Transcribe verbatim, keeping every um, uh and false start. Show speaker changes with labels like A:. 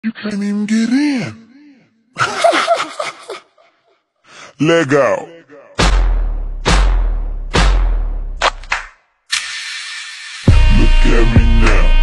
A: You can't even get in. Leg out. Look at me now.